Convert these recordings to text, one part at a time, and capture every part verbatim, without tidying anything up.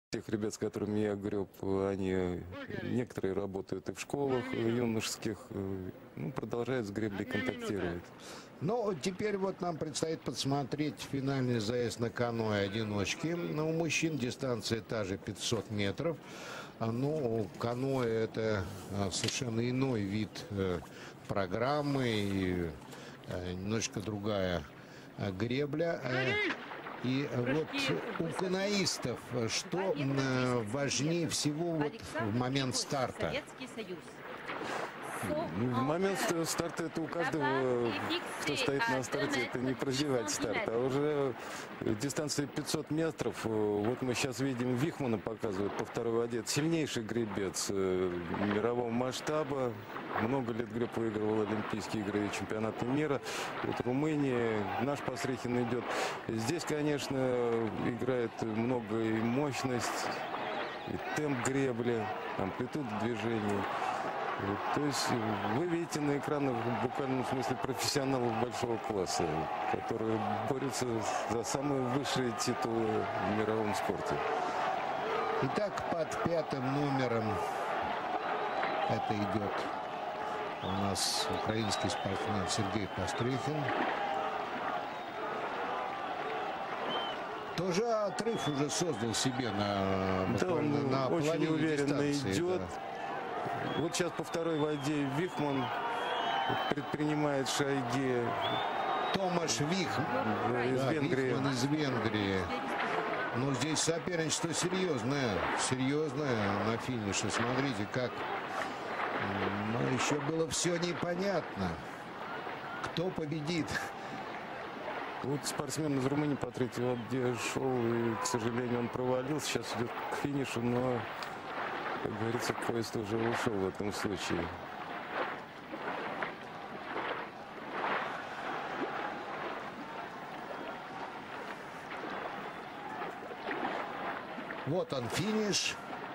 Тех ребят, с которыми я греб, они некоторые работают и в школах юношеских, ну, продолжают с греблей контактировать. Ну, теперь вот нам предстоит посмотреть финальный заезд на каноэ одиночки. Ну, у мужчин дистанция та же пятьсот метров. Ну, каноэ это совершенно иной вид программы и немножечко другая гребля. И вот у каноистов что важнее всего вот в момент старта? В момент старта это у каждого, кто стоит на старте, это не прозевать старт, а уже дистанция пятьсот метров. Вот мы сейчас видим, Wichmann показывает по второй воде. Это сильнейший гребец мирового масштаба. Много лет греб выигрывал Олимпийские игры и чемпионаты мира. Вот Румыния, наш Postrechin идет. Здесь, конечно, играет много и мощность, и темп гребли, амплитуда движения. Вот, то есть вы видите на экранах в буквальном смысле профессионалов большого класса, которые борются за самые высшие титулы в мировом спорте. Итак, под пятым номером это идет у нас украинский спортсмен Sergei Postrechin. Тоже отрыв уже создал себе на, да, он на очень уверенно идет. Да. Вот сейчас по второй воде Wichmann предпринимает шаги. Томаш Wichmann из да, Венгрии. Wichmann из Венгрии. Но здесь соперничество серьезное, серьезное на финише. Смотрите, как но еще было все непонятно, кто победит. Вот спортсмен из Румынии по третьей воде шел, и, к сожалению, он провалился. Сейчас идет к финишу, но, как говорится, поезд уже ушел в этом случае. Вот он, финиш.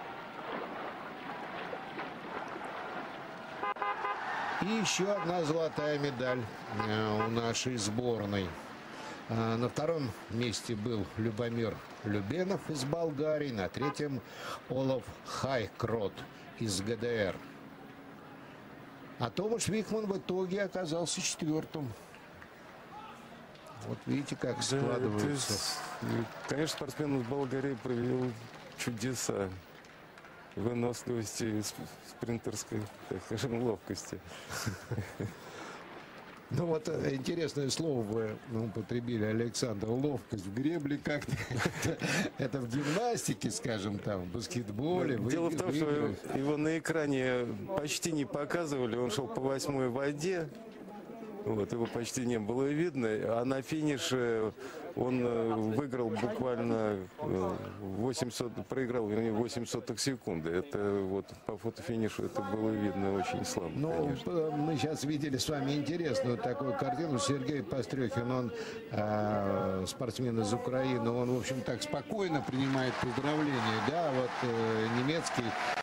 И еще одна золотая медаль у нашей сборной. На втором месте был Любомир Лjubenov из Болгарии. На третьем Олаф Heukrodt из ГДР. А Томаш Wichmann в итоге оказался четвертым. Вот видите, как складывается. Да, есть, конечно, спортсмен из Болгарии проявил чудеса выносливости и спринтерской, так скажем, ловкости. Ну вот интересное слово вы употребили, Александр, ловкость в гребле как-то. Это в гимнастике, скажем, там, в баскетболе. Дело в том, что его на экране почти не показывали, он шел по восьмой воде. Вот, его почти не было видно, а на финише он выиграл буквально восемь сотых, проиграл, вернее, восемь сотых секунды. Это вот по фотофинишу это было видно очень слабо. Ну, мы сейчас видели с вами интересную такую картину. Sergei Postrechin, он э, спортсмен из Украины, он, в общем, так спокойно принимает поздравления, да, вот э, немецкий